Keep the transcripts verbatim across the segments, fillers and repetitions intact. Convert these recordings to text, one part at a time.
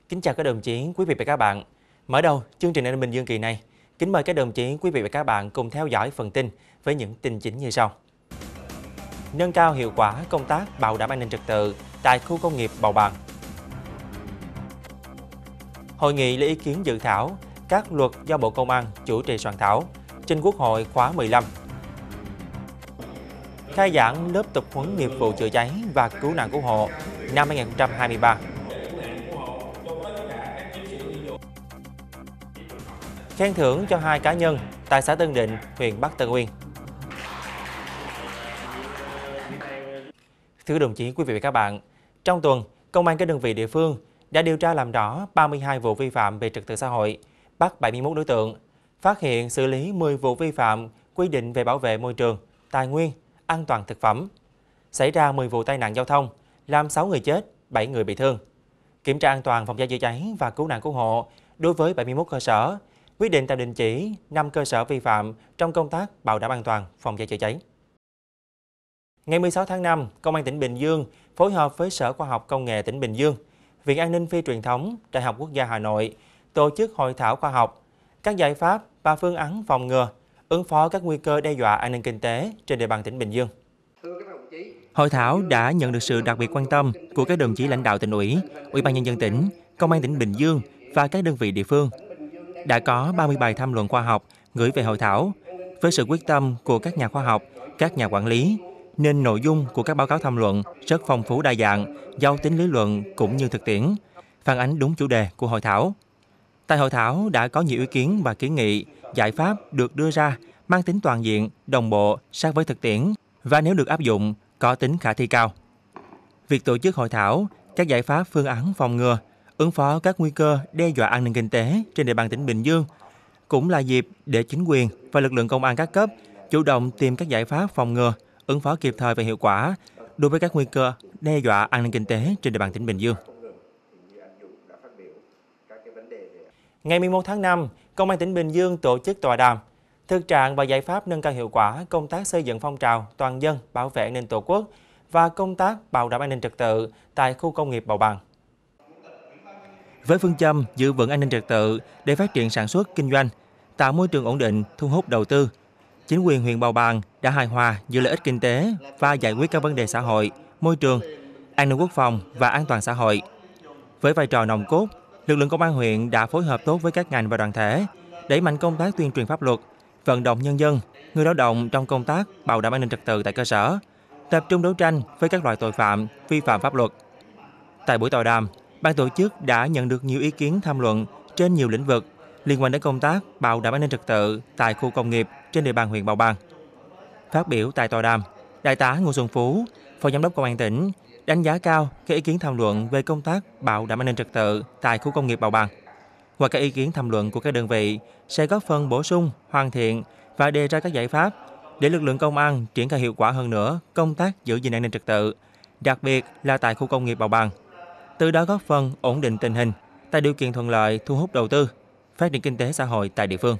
Kính chào các đồng chí, quý vị và các bạn. Mở đầu chương trình An ninh Bình Dương kỳ này, kính mời các đồng chí, quý vị và các bạn cùng theo dõi phần tin với những tin chính như sau. Nâng cao hiệu quả công tác bảo đảm an ninh trật tự tại khu công nghiệp Bào Bàng. Hội nghị lấy ý kiến dự thảo các luật do Bộ Công an chủ trì soạn thảo trình Quốc hội khóa mười lăm. Khai giảng lớp tập huấn nghiệp vụ chữa cháy và cứu nạn cứu hộ năm hai nghìn không trăm hai mươi ba. Khen thưởng cho hai cá nhân tại xã Tân Định, huyện Bắc Tân Uyên. Thưa đồng chí, quý vị và các bạn, trong tuần, Công an các đơn vị địa phương đã điều tra làm rõ ba mươi hai vụ vi phạm về trật tự xã hội, bắt bảy mươi mốt đối tượng, phát hiện xử lý mười vụ vi phạm quy định về bảo vệ môi trường, tài nguyên, an toàn thực phẩm. Xảy ra mười vụ tai nạn giao thông, làm sáu người chết, bảy người bị thương. Kiểm tra an toàn phòng cháy chữa cháy và cứu nạn cứu hộ đối với bảy mươi mốt cơ sở, quyết định tạm đình chỉ năm cơ sở vi phạm trong công tác bảo đảm an toàn phòng cháy chữa cháy. Ngày mười sáu tháng năm, Công an tỉnh Bình Dương phối hợp với Sở Khoa học Công nghệ tỉnh Bình Dương, Viện An ninh Phi truyền thống, Đại học Quốc gia Hà Nội tổ chức hội thảo khoa học, các giải pháp và phương án phòng ngừa, ứng phó các nguy cơ đe dọa an ninh kinh tế trên địa bàn tỉnh Bình Dương. Hội thảo đã nhận được sự đặc biệt quan tâm của các đồng chí lãnh đạo tỉnh ủy, Ủy ban nhân dân tỉnh, Công an tỉnh Bình Dương và các đơn vị địa phương. Đã có ba mươi bài tham luận khoa học gửi về hội thảo. Với sự quyết tâm của các nhà khoa học, các nhà quản lý, nên nội dung của các báo cáo tham luận rất phong phú đa dạng, giàu tính lý luận cũng như thực tiễn, phản ánh đúng chủ đề của hội thảo. Tại hội thảo đã có nhiều ý kiến và kiến nghị, giải pháp được đưa ra mang tính toàn diện, đồng bộ, sát với thực tiễn và nếu được áp dụng, có tính khả thi cao. Việc tổ chức hội thảo, các giải pháp phương án phòng ngừa, ứng phó các nguy cơ đe dọa an ninh kinh tế trên địa bàn tỉnh Bình Dương cũng là dịp để chính quyền và lực lượng công an các cấp chủ động tìm các giải pháp phòng ngừa, ứng phó kịp thời và hiệu quả đối với các nguy cơ đe dọa an ninh kinh tế trên địa bàn tỉnh Bình Dương. Ngày mười một tháng năm, Công an tỉnh Bình Dương tổ chức tọa đàm thực trạng và giải pháp nâng cao hiệu quả công tác xây dựng phong trào toàn dân bảo vệ an ninh Tổ quốc và công tác bảo đảm an ninh trật tự tại khu công nghiệp Bào Bàng. Với phương châm giữ vững an ninh trật tự để phát triển sản xuất, kinh doanh, tạo môi trường ổn định, thu hút đầu tư, chính quyền huyện Bào Bàng đã hài hòa giữa lợi ích kinh tế và giải quyết các vấn đề xã hội, môi trường, an ninh quốc phòng và an toàn xã hội. Với vai trò nòng cốt, lực lượng công an huyện đã phối hợp tốt với các ngành và đoàn thể, đẩy mạnh công tác tuyên truyền pháp luật, vận động nhân dân, người lao động trong công tác bảo đảm an ninh trật tự tại cơ sở, tập trung đấu tranh với các loại tội phạm, vi phạm pháp luật. Tại buổi tọa đàm, ban tổ chức đã nhận được nhiều ý kiến tham luận trên nhiều lĩnh vực liên quan đến công tác bảo đảm an ninh trật tự tại khu công nghiệp trên địa bàn huyện Bào Bàng. Phát biểu tại tọa đàm, Đại tá Ngô Xuân Phú, Phó Giám đốc Công an tỉnh, đánh giá cao các ý kiến tham luận về công tác bảo đảm an ninh trật tự tại khu công nghiệp Bào Bàng. Qua các ý kiến tham luận của các đơn vị sẽ góp phần bổ sung, hoàn thiện và đề ra các giải pháp để lực lượng công an triển khai hiệu quả hơn nữa công tác giữ gìn an ninh trật tự, đặc biệt là tại khu công nghiệp Bào Bàng. Từ đó góp phần ổn định tình hình, tạo điều kiện thuận lợi thu hút đầu tư, phát triển kinh tế xã hội tại địa phương.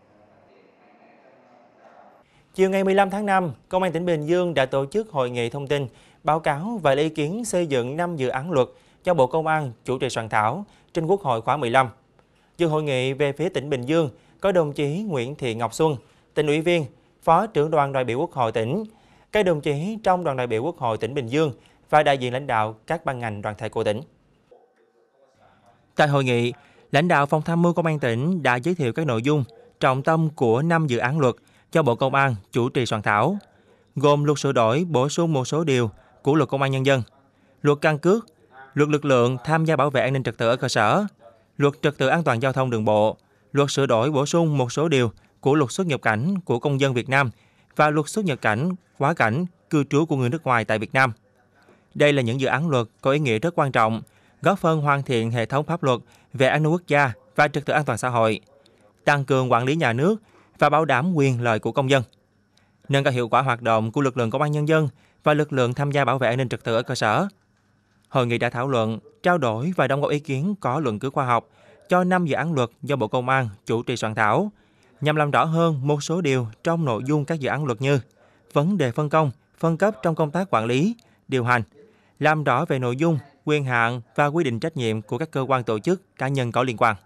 Chiều ngày mười lăm tháng năm, Công an tỉnh Bình Dương đã tổ chức hội nghị thông tin, báo cáo và lấy ý kiến xây dựng năm dự án luật do Bộ Công an chủ trì soạn thảo trên Quốc hội khóa mười lăm. Dự hội nghị về phía tỉnh Bình Dương có đồng chí Nguyễn Thị Ngọc Xuân, tỉnh ủy viên, Phó trưởng đoàn đại biểu Quốc hội tỉnh, các đồng chí trong đoàn đại biểu Quốc hội tỉnh Bình Dương và đại diện lãnh đạo các ban ngành đoàn thể của tỉnh. Tại hội nghị, lãnh đạo Phòng Tham mưu Công an tỉnh đã giới thiệu các nội dung trọng tâm của năm dự án luật do Bộ Công an chủ trì soạn thảo, gồm luật sửa đổi bổ sung một số điều của Luật Công an Nhân dân, Luật Căn cước, Luật lực lượng tham gia bảo vệ an ninh trật tự ở cơ sở, Luật trật tự an toàn giao thông đường bộ, Luật sửa đổi bổ sung một số điều của Luật xuất nhập cảnh của công dân Việt Nam và Luật xuất nhập cảnh, quá cảnh, cư trú của người nước ngoài tại Việt Nam. Đây là những dự án luật có ý nghĩa rất quan trọng, góp phần hoàn thiện hệ thống pháp luật về an ninh quốc gia và trật tự an toàn xã hội, tăng cường quản lý nhà nước và bảo đảm quyền lợi của công dân, nâng cao hiệu quả hoạt động của lực lượng công an nhân dân và lực lượng tham gia bảo vệ an ninh trật tự ở cơ sở. Hội nghị đã thảo luận, trao đổi và đóng góp ý kiến có luận cứ khoa học cho năm dự án luật do Bộ Công an chủ trì soạn thảo, nhằm làm rõ hơn một số điều trong nội dung các dự án luật như vấn đề phân công, phân cấp trong công tác quản lý, điều hành, làm rõ về nội dung, quyền hạn và quy định trách nhiệm của các cơ quan tổ chức, cá nhân có liên quan.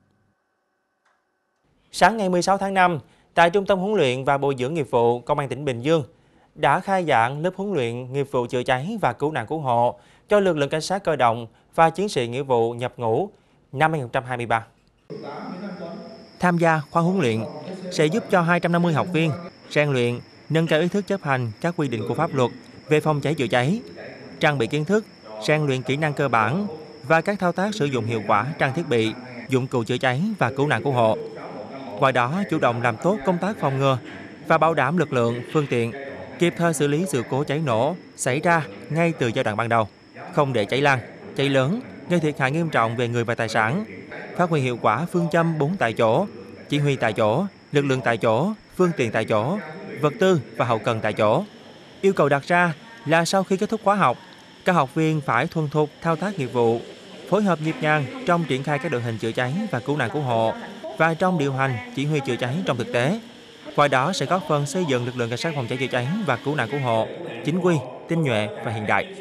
Sáng ngày mười sáu tháng năm, tại Trung tâm huấn luyện và bồi dưỡng nghiệp vụ Công an tỉnh Bình Dương đã khai giảng lớp huấn luyện nghiệp vụ chữa cháy và cứu nạn cứu hộ cho lực lượng cảnh sát cơ động và chiến sĩ nghĩa vụ nhập ngũ năm hai không hai ba. Tham gia khóa huấn luyện sẽ giúp cho hai trăm năm mươi học viên rèn luyện, nâng cao ý thức chấp hành các quy định của pháp luật về phòng cháy chữa cháy, trang bị kiến thức, rèn luyện kỹ năng cơ bản và các thao tác sử dụng hiệu quả trang thiết bị, dụng cụ chữa cháy và cứu nạn cứu hộ. Qua đó chủ động làm tốt công tác phòng ngừa và bảo đảm lực lượng, phương tiện kịp thời xử lý sự cố cháy nổ xảy ra ngay từ giai đoạn ban đầu, không để cháy lan, cháy lớn gây thiệt hại nghiêm trọng về người và tài sản. Phát huy hiệu quả phương châm bốn tại chỗ, chỉ huy tại chỗ, lực lượng tại chỗ, phương tiện tại chỗ, vật tư và hậu cần tại chỗ. Yêu cầu đặt ra là sau khi kết thúc khóa học, các học viên phải thuần thục thao tác nghiệp vụ, phối hợp nhịp nhàng trong triển khai các đội hình chữa cháy và cứu nạn cứu hộ và trong điều hành chỉ huy chữa cháy trong thực tế. Qua đó sẽ góp phần xây dựng lực lượng cảnh sát phòng cháy chữa cháy và cứu nạn cứu hộ chính quy, tinh nhuệ và hiện đại.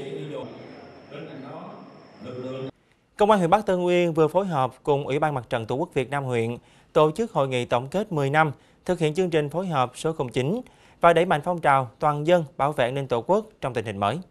Công an huyện Bắc Tân Uyên vừa phối hợp cùng Ủy ban Mặt trận Tổ quốc Việt Nam huyện tổ chức hội nghị tổng kết mười năm thực hiện chương trình phối hợp số không chín và đẩy mạnh phong trào toàn dân bảo vệ an ninh Tổ quốc trong tình hình mới.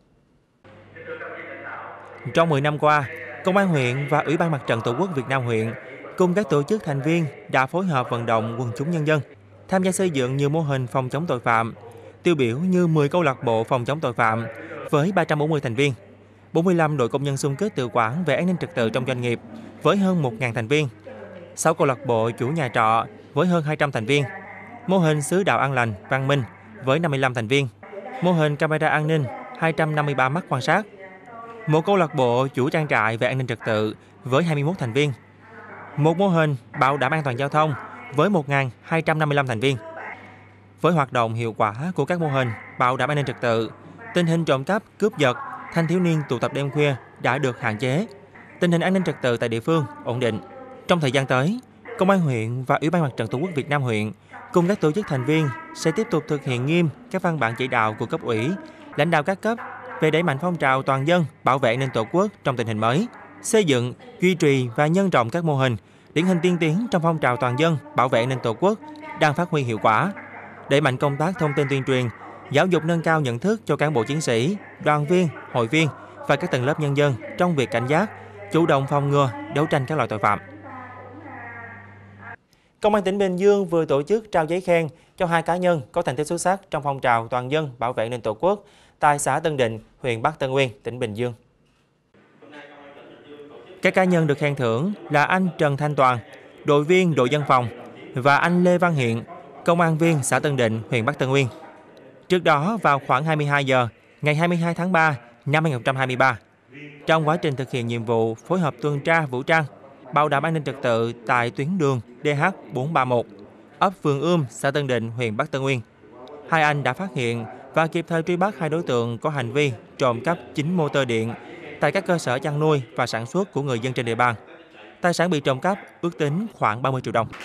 Trong mười năm qua, Công an huyện và Ủy ban Mặt trận Tổ quốc Việt Nam huyện cùng các tổ chức thành viên đã phối hợp vận động quần chúng nhân dân tham gia xây dựng nhiều mô hình phòng chống tội phạm, tiêu biểu như mười câu lạc bộ phòng chống tội phạm với ba trăm bốn mươi thành viên, bốn mươi lăm đội công nhân xung kích tự quản về an ninh trật tự trong doanh nghiệp với hơn một nghìn thành viên, sáu câu lạc bộ chủ nhà trọ với hơn hai trăm thành viên, mô hình xứ đạo an lành, văn minh với năm mươi lăm thành viên, mô hình camera an ninh hai trăm năm mươi ba mắt quan sát, một câu lạc bộ chủ trang trại về an ninh trật tự với hai mươi mốt thành viên, một mô hình bảo đảm an toàn giao thông với một nghìn hai trăm năm mươi lăm thành viên. Với hoạt động hiệu quả của các mô hình bảo đảm an ninh trật tự, tình hình trộm cắp, cướp giật, thanh thiếu niên tụ tập đêm khuya đã được hạn chế, tình hình an ninh trật tự tại địa phương ổn định. Trong thời gian tới, Công an huyện và Ủy ban Mặt trận Tổ quốc Việt Nam huyện cùng các tổ chức thành viên sẽ tiếp tục thực hiện nghiêm các văn bản chỉ đạo của cấp ủy, lãnh đạo các cấp về đẩy mạnh phong trào toàn dân bảo vệ an ninh Tổ quốc trong tình hình mới, xây dựng, duy trì và nhân rộng các mô hình điển hình tiên tiến trong phong trào toàn dân bảo vệ an ninh Tổ quốc đang phát huy hiệu quả, đẩy mạnh công tác thông tin tuyên truyền, giáo dục nâng cao nhận thức cho cán bộ chiến sĩ, đoàn viên, hội viên và các tầng lớp nhân dân trong việc cảnh giác, chủ động phòng ngừa, đấu tranh các loại tội phạm. Công an tỉnh Bình Dương vừa tổ chức trao giấy khen cho hai cá nhân có thành tích xuất sắc trong phong trào toàn dân bảo vệ an ninh Tổ quốc tại xã Tân Định, huyện Bắc Tân Uyên, tỉnh Bình Dương. Các cá nhân được khen thưởng là anh Trần Thanh Toàn, đội viên đội dân phòng, và anh Lê Văn Hiện, công an viên xã Tân Định, huyện Bắc Tân Uyên. Trước đó, vào khoảng hai mươi hai giờ ngày hai mươi hai tháng ba năm hai không hai ba, trong quá trình thực hiện nhiệm vụ phối hợp tuần tra vũ trang, bảo đảm an ninh trật tự tại tuyến đường D H bốn ba mốt, ấp Vườn Ươm, xã Tân Định, huyện Bắc Tân Uyên, hai anh đã phát hiện và kịp thời truy bắt hai đối tượng có hành vi trộm cắp chín motor điện tại các cơ sở chăn nuôi và sản xuất của người dân trên địa bàn. Tài sản bị trộm cắp ước tính khoảng ba mươi triệu đồng.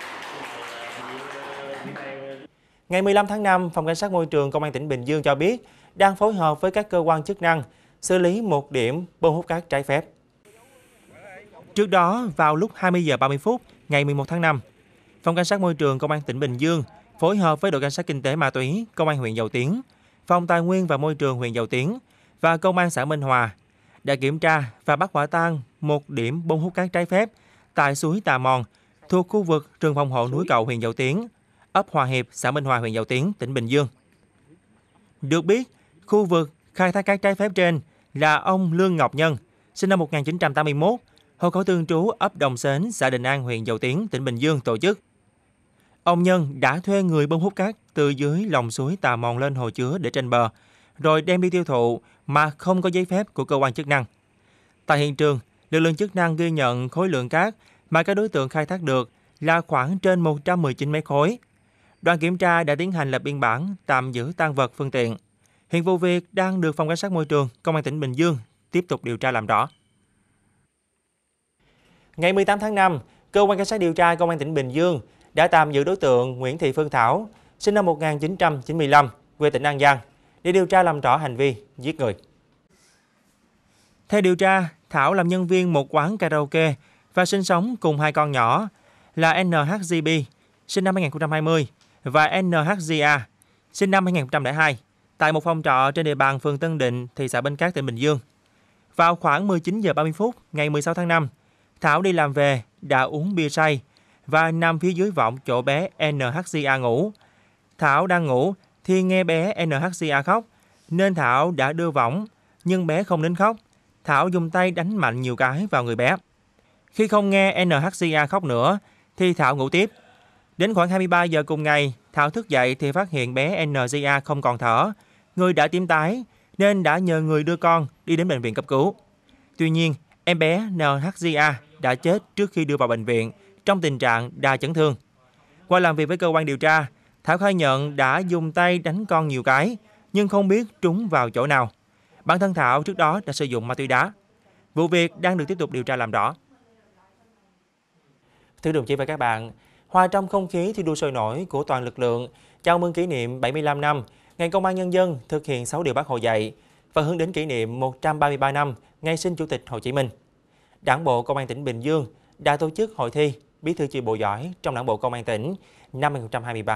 Ngày mười lăm tháng năm, Phòng Cảnh sát Môi trường Công an tỉnh Bình Dương cho biết đang phối hợp với các cơ quan chức năng xử lý một điểm bơm hút cát trái phép. Trước đó, vào lúc hai mươi giờ ba mươi phút ngày mười một tháng năm, Phòng Cảnh sát Môi trường Công an tỉnh Bình Dương phối hợp với đội Cảnh sát Kinh tế Ma túy Công an huyện Dầu Tiếng, Phòng Tài nguyên và Môi trường huyện Dầu Tiếng và Công an xã Minh Hòa đã kiểm tra và bắt quả tang một điểm bơm hút cát trái phép tại suối Tà Mòn thuộc khu vực rừng phòng hộ núi Cậu, huyện Dầu Tiếng, ấp Hòa Hiệp, xã Minh Hòa, huyện Dầu Tiếng, tỉnh Bình Dương. Được biết, khu vực khai thác cát trái phép trên là ông Lương Ngọc Nhân, sinh năm một nghìn chín trăm tám mươi mốt, hộ khẩu thường trú ấp Đồng Xến, xã Định An, huyện Dầu Tiếng, tỉnh Bình Dương tổ chức. Ông Nhân đã thuê người bơm hút cát từ dưới lòng suối Tà Mòn lên hồ chứa để trên bờ, rồi đem đi tiêu thụ mà không có giấy phép của cơ quan chức năng. Tại hiện trường, lực lượng chức năng ghi nhận khối lượng cát mà các đối tượng khai thác được là khoảng trên một trăm mười chín mét khối. Đoàn kiểm tra đã tiến hành lập biên bản tạm giữ tang vật phương tiện. Hiện vụ việc đang được Phòng Cảnh sát Môi trường Công an tỉnh Bình Dương tiếp tục điều tra làm rõ. Ngày mười tám tháng năm, Cơ quan Cảnh sát điều tra Công an tỉnh Bình Dương đã tạm giữ đối tượng Nguyễn Thị Phương Thảo, sinh năm một nghìn chín trăm chín mươi lăm, quê tỉnh An Giang, để điều tra làm rõ hành vi giết người. Theo điều tra, Thảo làm nhân viên một quán karaoke và sinh sống cùng hai con nhỏ là en hát giê bê, sinh năm hai nghìn không trăm hai mươi, và en hát giê a, sinh năm hai nghìn không trăm lẻ hai, tại một phòng trọ trên địa bàn phường Tân Định, thị xã Bến Cát, tỉnh Bình Dương. Vào khoảng mười chín giờ ba mươi phút ngày mười sáu tháng năm, Thảo đi làm về đã uống bia say và nằm phía dưới võng chỗ bé en hát giê a ngủ. Thảo đang ngủ thì nghe bé en hát giê a khóc, nên Thảo đã đưa võng, nhưng bé không nín khóc. Thảo dùng tay đánh mạnh nhiều cái vào người bé. Khi không nghe en hát giê a khóc nữa, thì Thảo ngủ tiếp. Đến khoảng hai mươi ba giờ cùng ngày, Thảo thức dậy thì phát hiện bé en giê a không còn thở, người đã tím tái, nên đã nhờ người đưa con đi đến bệnh viện cấp cứu. Tuy nhiên, em bé en hát giê a đã chết trước khi đưa vào bệnh viện trong tình trạng đa chấn thương. Qua làm việc với cơ quan điều tra, Thảo khai nhận đã dùng tay đánh con nhiều cái, nhưng không biết trúng vào chỗ nào. Bản thân Thảo trước đó đã sử dụng ma túy đá. Vụ việc đang được tiếp tục điều tra làm rõ. Thưa đồng chí và các bạn, hòa trong không khí thi đua sôi nổi của toàn lực lượng, chào mừng kỷ niệm bảy mươi lăm năm Ngày Công an Nhân dân thực hiện sáu điều Bác Hồ dạy và hướng đến kỷ niệm một trăm ba mươi ba năm Ngày sinh Chủ tịch Hồ Chí Minh. Đảng bộ Công an tỉnh Bình Dương đã tổ chức hội thi Bí thư chi bộ giỏi trong Đảng bộ Công an tỉnh năm hai nghìn không trăm hai mươi ba.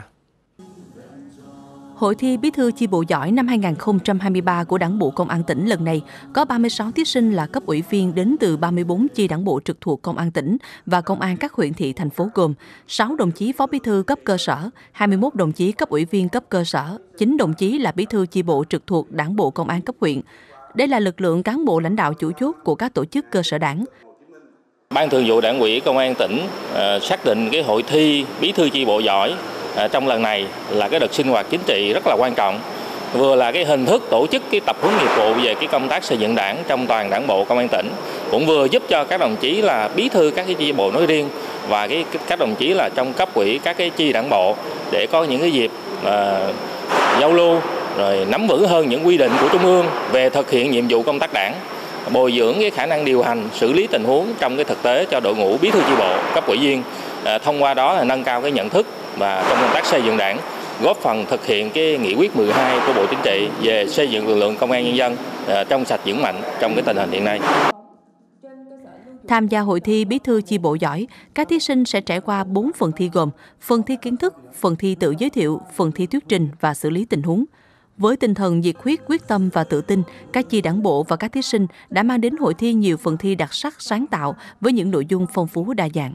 Hội thi Bí thư chi bộ giỏi năm hai nghìn không trăm hai mươi ba của Đảng bộ Công an tỉnh lần này có ba mươi sáu thí sinh là cấp ủy viên đến từ ba mươi bốn chi đảng bộ trực thuộc Công an tỉnh và Công an các huyện thị, thành phố gồm sáu đồng chí phó bí thư cấp cơ sở, hai mươi mốt đồng chí cấp ủy viên cấp cơ sở, chín đồng chí là bí thư chi bộ trực thuộc Đảng bộ Công an cấp huyện. Đây là lực lượng cán bộ lãnh đạo chủ chốt của các tổ chức cơ sở đảng. Ban Thường vụ Đảng ủy Công an tỉnh uh, xác định cái hội thi Bí thư chi bộ giỏi uh, trong lần này là cái đợt sinh hoạt chính trị rất là quan trọng, vừa là cái hình thức tổ chức cái tập huấn nghiệp vụ về cái công tác xây dựng đảng trong toàn Đảng bộ Công an tỉnh, cũng vừa giúp cho các đồng chí là bí thư các cái chi bộ nói riêng và cái các đồng chí là trong cấp ủy các cái chi đảng bộ để có những cái dịp uh, giao lưu, rồi nắm vững hơn những quy định của Trung ương về thực hiện nhiệm vụ công tác đảng, bồi dưỡng cái khả năng điều hành, xử lý tình huống trong cái thực tế cho đội ngũ bí thư chi bộ, cấp ủy viên. À, thông qua đó là nâng cao cái nhận thức và trong công tác xây dựng đảng, góp phần thực hiện cái nghị quyết mười hai của Bộ Chính trị về xây dựng lực lượng công an nhân dân à, trong sạch vững mạnh trong cái tình hình hiện nay. Tham gia hội thi Bí thư chi bộ giỏi, các thí sinh sẽ trải qua bốn phần thi gồm phần thi kiến thức, phần thi tự giới thiệu, phần thi thuyết trình và xử lý tình huống. Với tinh thần nhiệt huyết, quyết tâm và tự tin, các chi đảng bộ và các thí sinh đã mang đến hội thi nhiều phần thi đặc sắc, sáng tạo với những nội dung phong phú đa dạng.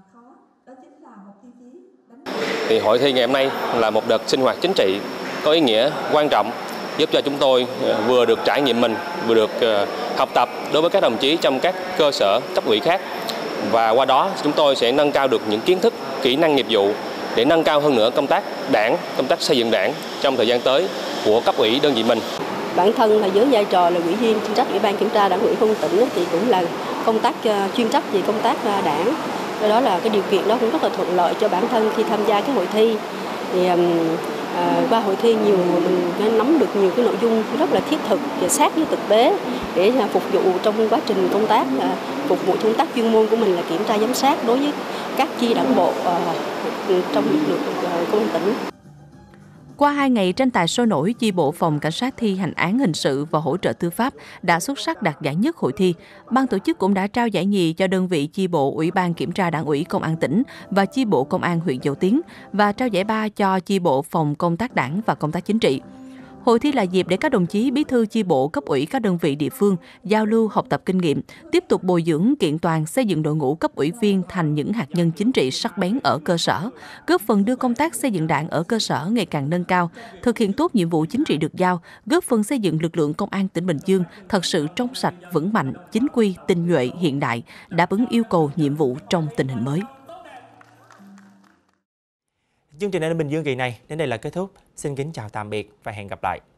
Thì hội thi ngày hôm nay là một đợt sinh hoạt chính trị có ý nghĩa quan trọng, giúp cho chúng tôi vừa được trải nghiệm mình, vừa được học tập đối với các đồng chí trong các cơ sở cấp ủy khác. Và qua đó chúng tôi sẽ nâng cao được những kiến thức, kỹ năng nghiệp vụ để nâng cao hơn nữa công tác đảng, công tác xây dựng đảng trong thời gian tới của cấp ủy đơn vị mình. Bản thân là với vai trò là ủy viên chuyên trách Ủy ban Kiểm tra Đảng ủy Công an tỉnh thì cũng là công tác chuyên trách về công tác đảng. Do đó là cái điều kiện đó cũng rất là thuận lợi cho bản thân khi tham gia cái hội thi. Thì à, qua hội thi nhiều mình nắm được nhiều cái nội dung rất là thiết thực và sát với thực tế để phục vụ trong quá trình công tác, phục vụ công tác chuyên môn của mình là kiểm tra giám sát đối với các chi đảng bộ trong lực lượng công an tỉnh. Qua hai ngày tranh tài sôi nổi, chi bộ phòng cảnh sát thi hành án hình sự và hỗ trợ tư pháp đã xuất sắc đạt giải nhất hội thi. Ban tổ chức cũng đã trao giải nhì cho đơn vị chi bộ Ủy ban Kiểm tra Đảng ủy Công an tỉnh và chi bộ Công an huyện Dầu Tiếng và trao giải ba cho chi bộ phòng công tác đảng và công tác chính trị. Hội thi là dịp để các đồng chí bí thư chi bộ cấp ủy các đơn vị địa phương giao lưu học tập kinh nghiệm, tiếp tục bồi dưỡng kiện toàn xây dựng đội ngũ cấp ủy viên thành những hạt nhân chính trị sắc bén ở cơ sở, góp phần đưa công tác xây dựng đảng ở cơ sở ngày càng nâng cao, thực hiện tốt nhiệm vụ chính trị được giao, góp phần xây dựng lực lượng công an tỉnh Bình Dương thật sự trong sạch, vững mạnh, chính quy, tinh nhuệ, hiện đại, đáp ứng yêu cầu nhiệm vụ trong tình hình mới. Chương trình An ninh Bình Dương kỳ này đến đây là kết thúc. Xin kính chào tạm biệt và hẹn gặp lại.